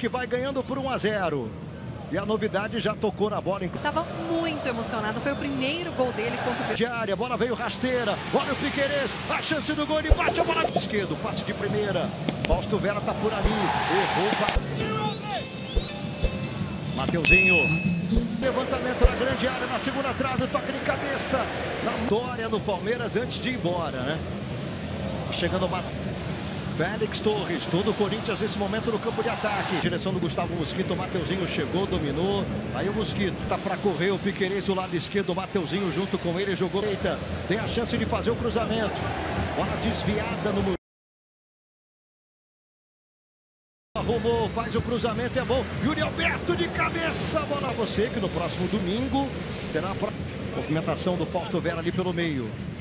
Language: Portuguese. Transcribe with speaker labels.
Speaker 1: que vai ganhando por 1-0. E a novidade já tocou na bola.
Speaker 2: Estava muito emocionado. Foi o primeiro gol dele contra o
Speaker 1: de área, a bola veio rasteira. Olha o Piquerez, a chance do gol, ele bate a bola esquerdo, passe de primeira. Fausto Vera tá por ali, errou. Mateuzinho, levantamento na grande área, na segunda trave, toque de cabeça. Na vitória no Palmeiras antes de ir embora, né? Chegando o Félix Torres, todo o Corinthians nesse momento no campo de ataque. Direção do Gustavo Mosquito, o Mateuzinho chegou, dominou. Aí o Mosquito tá para correr, o Piquerez do lado esquerdo, o Mateuzinho junto com ele, jogou. Eita, tem a chance de fazer o cruzamento. Bola desviada no muro. Arrumou, faz o cruzamento, é bom. Yuri Alberto de cabeça, bola você que no próximo domingo será a movimentação do Fausto Vera ali pelo meio.